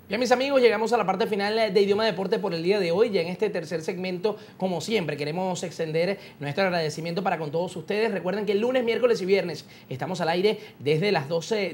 Bien, mis amigos, llegamos a la parte final de Idioma Deporte por el día de hoy. Ya en este tercer segmento, como siempre, queremos extender nuestro agradecimiento para con todos ustedes. Recuerden que el lunes, miércoles y viernes estamos al aire desde las 12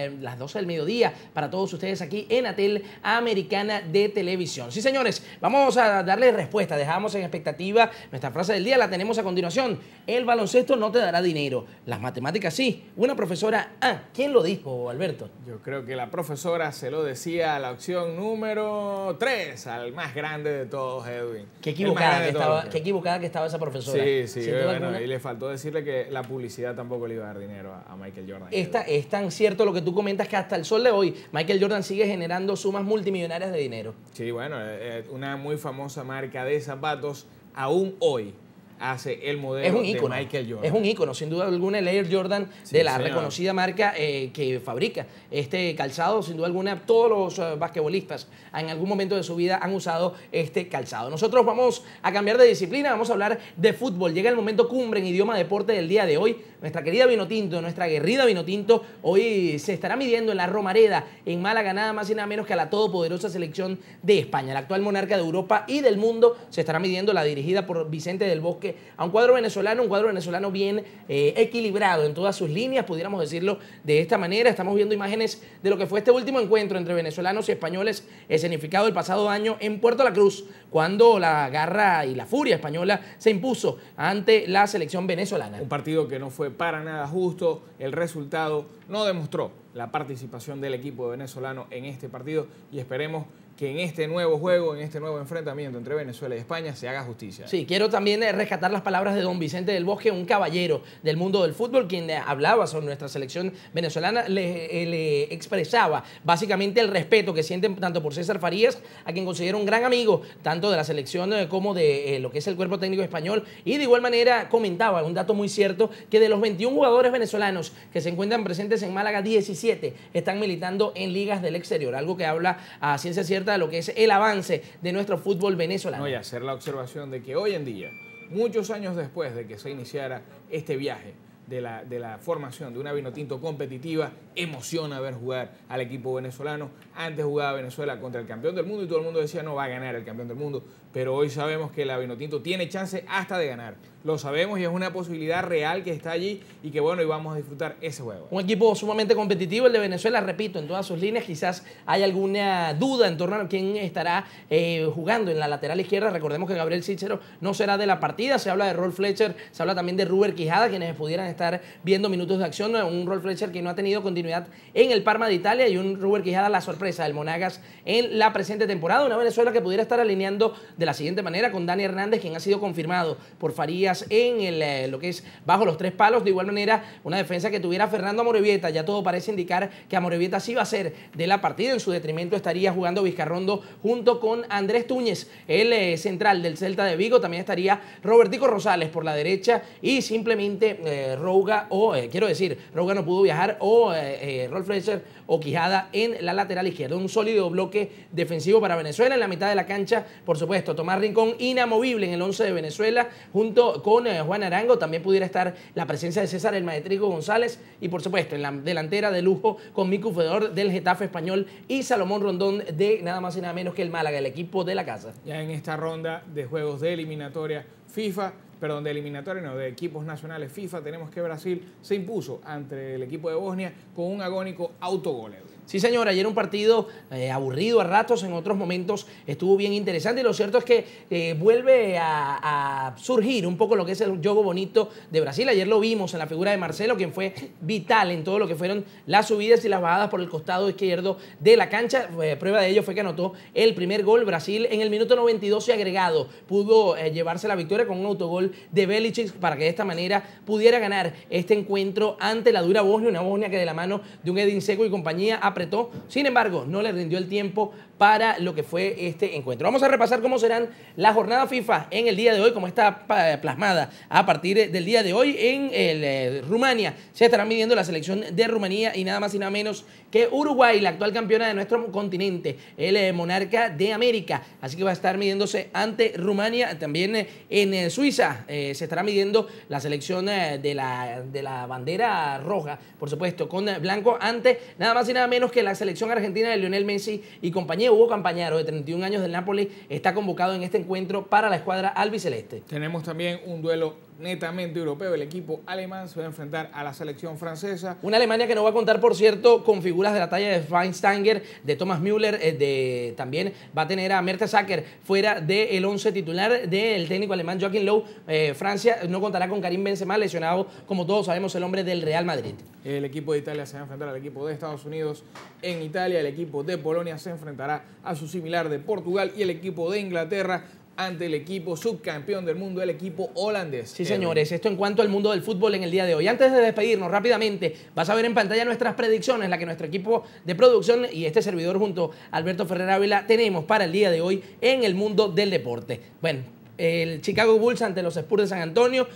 del mediodía para todos ustedes aquí en Atel Americana de Televisión. Sí, señores, vamos a darle respuesta. Dejamos en expectativa nuestra frase del día, la tenemos a continuación. El baloncesto no te dará dinero, las matemáticas sí. Una profesora, ¿quién lo dijo, Alberto? Yo creo que la profesora se lo decía a la opción número 3, al más grande de todos, Edwin. Qué equivocada que estaba esa profesora. Sí, bueno, y le faltó decirle que la publicidad tampoco le iba a dar dinero a Michael Jordan. Es tan cierto lo que tú comentas que hasta el sol de hoy Michael Jordan sigue generando sumas multimillonarias de dinero. Sí, bueno, una muy famosa marca de zapatos aún hoy hace el modelo de Michael Jordan. Es un ícono, sin duda alguna, el Air Jordan de la reconocida marca que fabrica este calzado. Sin duda alguna, todos los basquetbolistas en algún momento de su vida han usado este calzado. Nosotros vamos a cambiar de disciplina, vamos a hablar de fútbol. Llega el momento cumbre en Idioma Deporte del día de hoy. Nuestra querida Vinotinto, nuestra aguerrida Vinotinto, hoy se estará midiendo en la Romareda, en Málaga, nada más y nada menos que a la todopoderosa selección de España. La actual monarca de Europa y del mundo se estará midiendo, la dirigida por Vicente del Bosque, a un cuadro venezolano bien equilibrado en todas sus líneas, pudiéramos decirlo de esta manera. Estamos viendo imágenes de lo que fue este último encuentro entre venezolanos y españoles, escenificado el pasado año en Puerto La Cruz, cuando la garra y la furia española se impuso ante la selección venezolana. Un partido que no fue para nada justo, el resultado no demostró la participación del equipo venezolano en este partido y esperemos que en este nuevo juego, en este nuevo enfrentamiento entre Venezuela y España se haga justicia. Sí, quiero también rescatar las palabras de don Vicente del Bosque, un caballero del mundo del fútbol, quien hablaba sobre nuestra selección venezolana, le expresaba básicamente el respeto que sienten tanto por César Farías, a quien considera un gran amigo, tanto de la selección como de lo que es el cuerpo técnico español, y de igual manera comentaba un dato muy cierto, que de los 21 jugadores venezolanos que se encuentran presentes en Málaga, 17 están militando en ligas del exterior, algo que habla a ciencia cierta de lo que es el avance de nuestro fútbol venezolano. No, y hacer la observación de que hoy en día, muchos años después de que se iniciara este viaje de la formación de una Vinotinto competitiva, emociona ver jugar al equipo venezolano. Antes jugaba Venezuela contra el campeón del mundo y todo el mundo decía no va a ganar el campeón del mundo, pero hoy sabemos que la Vinotinto tiene chance hasta de ganar. Lo sabemos y es una posibilidad real que está allí y que bueno, y vamos a disfrutar ese juego. Un equipo sumamente competitivo, el de Venezuela, repito, en todas sus líneas. Quizás hay alguna duda en torno a quién estará jugando en la lateral izquierda. Recordemos que Gabriel Cícero no será de la partida. Se habla de Rolf Fletcher, se habla también de Ruber Quijada, quienes pudieran estar viendo minutos de acción. Un Rolf Fletcher que no ha tenido continuidad en el Parma de Italia y un Ruber Quijada, la sorpresa del Monagas en la presente temporada. Una Venezuela que pudiera estar alineando de la siguiente manera con Dani Hernández, quien ha sido confirmado por Farías en lo que es bajo los tres palos. De igual manera, una defensa que tuviera Fernando Amorebieta. Ya todo parece indicar que Amorebieta sí va a ser de la partida. En su detrimento estaría jugando Vizcarrondo junto con Andrés Túñez, el central del Celta de Vigo. También estaría Robertico Rosales por la derecha y simplemente Rouga no pudo viajar, o Rolf Fletcher o Quijada en la lateral izquierda. Un sólido bloque defensivo para Venezuela. En la mitad de la cancha, por supuesto, Tomás Rincón, inamovible en el 11 de Venezuela, junto con Juan Arango. También pudiera estar la presencia de César el Maestrico González y, por supuesto, en la delantera de lujo con Miku Fedor del Getafe español y Salomón Rondón de nada más y nada menos que el Málaga, el equipo de la casa. Ya en esta ronda de juegos de eliminatoria de equipos nacionales FIFA, tenemos que Brasil se impuso ante el equipo de Bosnia con un agónico autogol. Sí, señor, ayer un partido aburrido a ratos, en otros momentos estuvo bien interesante, y lo cierto es que vuelve a surgir un poco lo que es el juego bonito de Brasil. Ayer lo vimos en la figura de Marcelo, quien fue vital en todo lo que fueron las subidas y las bajadas por el costado izquierdo de la cancha. Prueba de ello fue que anotó el primer gol. Brasil en el minuto 92 y agregado pudo llevarse la victoria con un autogol de Belicic para que de esta manera pudiera ganar este encuentro ante la dura Bosnia, una Bosnia que de la mano de un Edin Dzeko y compañía apretó. Sin embargo, no le rindió el tiempo para lo que fue este encuentro. Vamos a repasar cómo serán la jornada FIFA en el día de hoy, como está plasmada a partir del día de hoy en Rumania. Se estará midiendo la selección de Rumanía y nada más y nada menos que Uruguay, la actual campeona de nuestro continente, el monarca de América. Así que va a estar midiéndose ante Rumania. También en Suiza se estará midiendo la selección de la bandera roja, por supuesto, con blanco, ante nada más y nada menos menos que la selección argentina de Lionel Messi y compañía. Hugo Campañaro, de 31 años del Napoli, está convocado en este encuentro para la escuadra albiceleste. Tenemos también un duelo netamente europeo. El equipo alemán se va a enfrentar a la selección francesa. Una Alemania que no va a contar, por cierto, con figuras de la talla de Schweinsteiger, de Thomas Müller, también va a tener a Mertesacker fuera del 11 titular del técnico alemán Joachim Löw. Francia no contará con Karim Benzema, lesionado, como todos sabemos, el hombre del Real Madrid. El equipo de Italia se va a enfrentar al equipo de Estados Unidos en Italia. El equipo de Polonia se enfrentará a su similar de Portugal y el equipo de Inglaterra ante el equipo subcampeón del mundo, el equipo holandés. Sí, señores, esto en cuanto al mundo del fútbol en el día de hoy. Antes de despedirnos rápidamente, vas a ver en pantalla nuestras predicciones, la que nuestro equipo de producción y este servidor junto a Alberto Ferrer Ávila tenemos para el día de hoy en el mundo del deporte. Bueno, el Chicago Bulls ante los Spurs de San Antonio.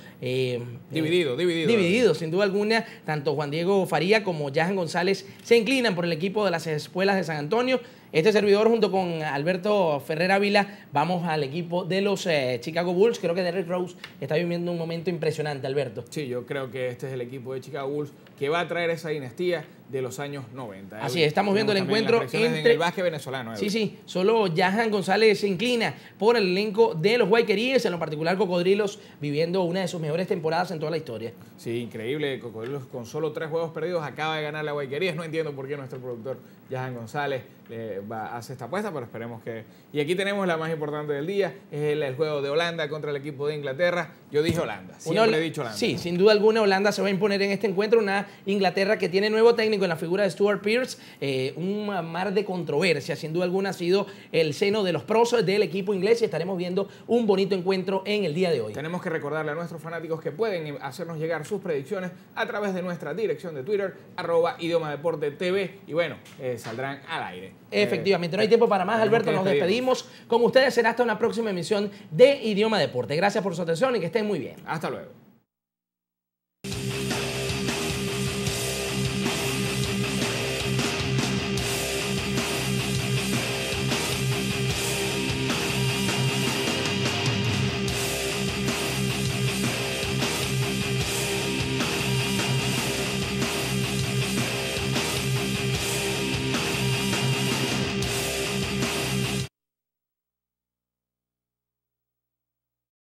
Dividido, sin duda alguna. Tanto Juan Diego Faría como Jahan González se inclinan por el equipo de las Espuelas de San Antonio. Este servidor junto con Alberto Ferrer Ávila vamos al equipo de los Chicago Bulls. Creo que Derrick Rose está viviendo un momento impresionante, Alberto. Sí, yo creo que este es el equipo de Chicago Bulls que va a traer esa dinastía de los años 90. Así es, estamos viendo el encuentro entre el básquet venezolano. Sí, solo Jahan González se inclina por el elenco de los Guayqueríes, en lo particular Cocodrilos, viviendo una de sus mejores temporadas en toda la historia. Sí, increíble. Cocodrilos con solo 3 juegos perdidos acaba de ganar la Guayquerías. No entiendo por qué nuestro productor Jahan González hace esta apuesta, pero esperemos que... Y aquí tenemos la más importante del día, es el juego de Holanda contra el equipo de Inglaterra. Yo dije Holanda, siempre he dicho Holanda. Sí, sin duda alguna Holanda se va a imponer en este encuentro, una Inglaterra que tiene nuevo técnico en la figura de Stuart Pearce, un mar de controversia, sin duda alguna ha sido el seno de los pros del equipo inglés y estaremos viendo un bonito encuentro en el día de hoy. Tenemos que recordarle a nuestros fanáticos que pueden hacernos llegar sus predicciones a través de nuestra dirección de Twitter, @idiomadeportetv, y bueno, saldrán al aire. Efectivamente, no hay tiempo para más, Alberto, nos despedimos. Con ustedes será hasta una próxima emisión de Idioma Deporte. Gracias por su atención y que estén muy bien. Hasta luego.